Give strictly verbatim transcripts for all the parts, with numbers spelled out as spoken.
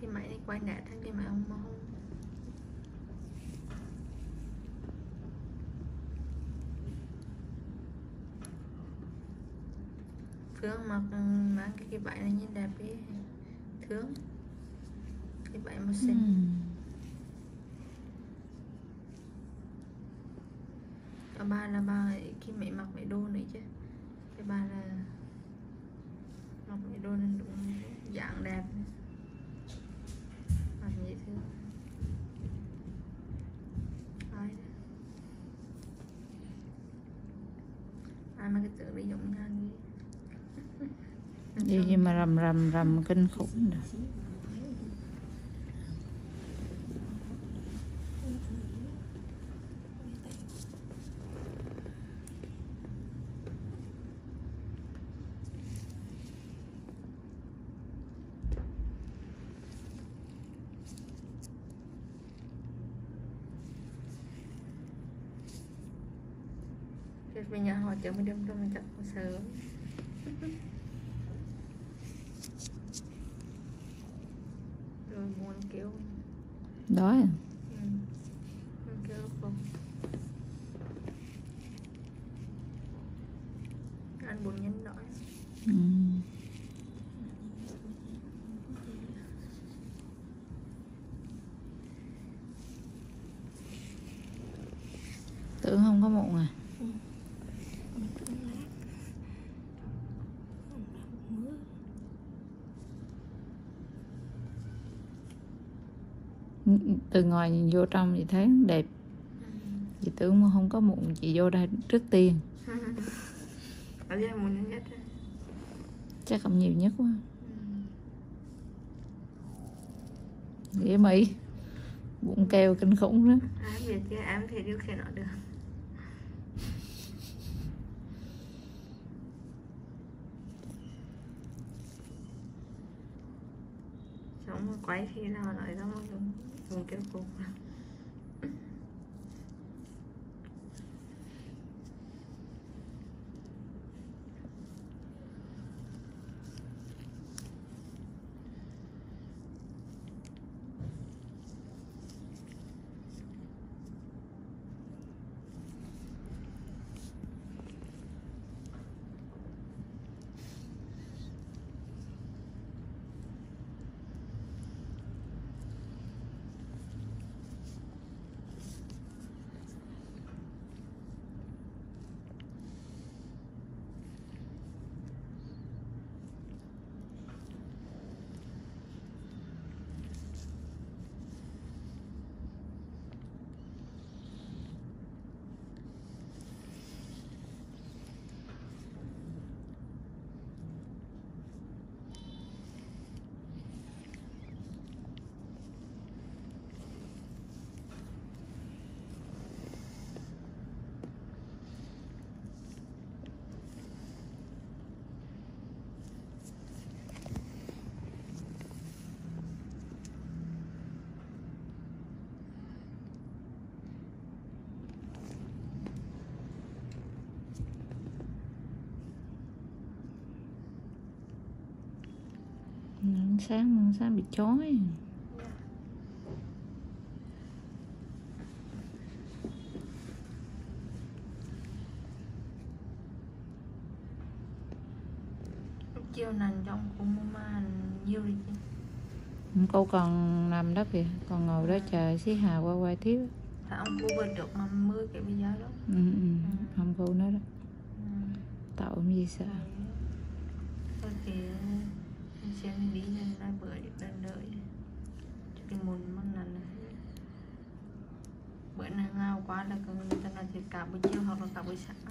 máy này quay nét hay cái máy ông mà không Phương mặc mang cái cái váy này nhìn đẹp đi Thương cái váy màu xinh uhm. Còn ba là ba khi mẹ mặc mấy đô này chứ cái ba là mặc mấy đô nên đúng dạng đẹp mặc dễ thương ai ai mà cái tượng đi giống nhau đi gì gì mà rầm rầm rầm kinh khủng rồi. Bây giờ họ chở mới đâm cho mình chặt sớm rồi muốn kêu đói à? Ừ. Muốn kêu không ăn bún nhân đói Ừ. Tưởng không có mụn à? Từ ngoài nhìn vô trong thì thấy đẹp. Chị tưởng mà không có mụn chị vô đây trước tiên. Ở đây mụn nhất Chắc không nhiều nhất quá. Nghĩa Mỹ bụng keo kinh khủng đó. Ai biết chứ em thì điều khiển nó được. Sống mà quay khi nào nói ra một dùng kêu cục. Ánh sáng, ánh sáng bị chói. Chiều nằm trong cũng mà nhiều đi chứ. Cô còn nằm đó kìa, còn ngồi đó chờ xí Hà qua quay tiếp. Tại ông cô vừa được mà mưa cái bây giờ đó. Ừ, ừ. Ừ. Ông cô nói đó. Ừ. Tạo ông gì sợ. Thôi thì xem đi lên ra bữa đơn đợi cho cái mùn măng này bữa nay ngao quá là cần người ta nói thì cả buổi chiều hoặc là cả buổi sáng.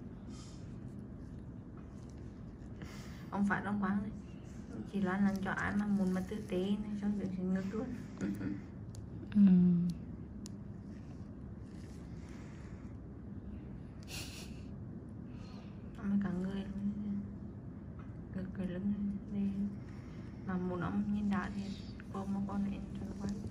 Ông phải đóng quán đấy chỉ là lần cho ai mà muốn mà tử tế này xong rồi thì ngược luôn. Ừ. Ông cả người ngược cái lưng đi mà muốn ông nhìn đã thì cô một con này cho nó quán.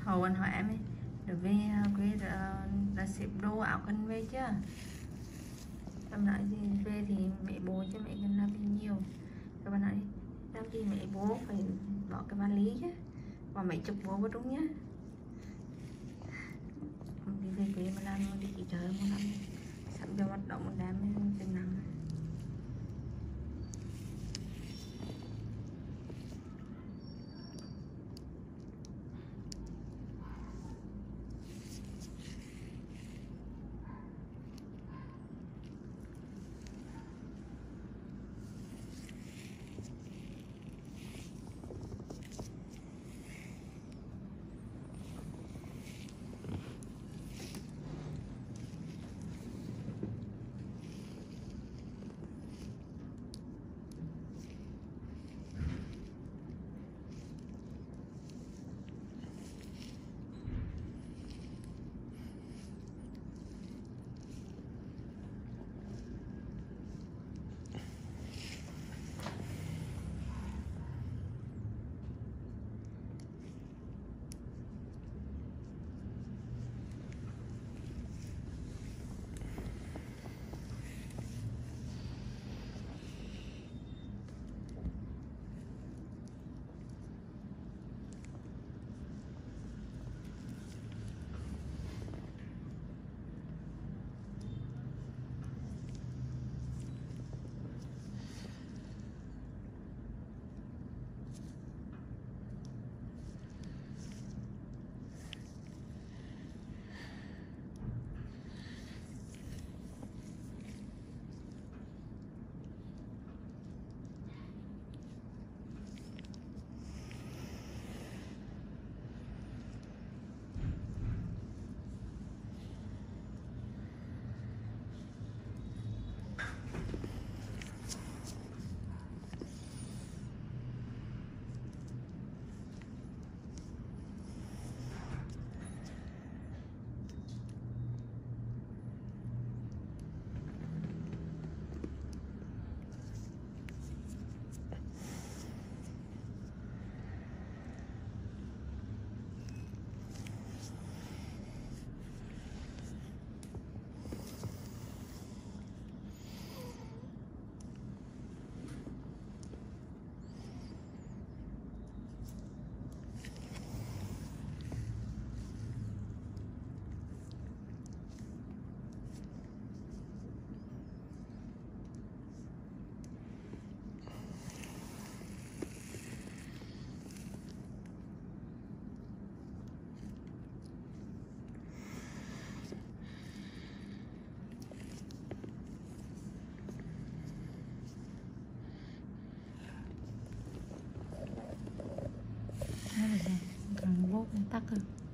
Hầu anh hỏi em ấy, rồi về quê là, là xếp đồ áo quần về chưa? Em nói gì về thì mẹ bố cho mẹ cần làm gì nhiều. Các bạn nói làm gì mẹ bố phải bỏ cái vali chứ, và mấy chục bố vào đúng nhá. Đi về quê mà làm đi chỉ trời một năm sắm cho hoạt động một đám từng năm. Càng bốt tắt rồi.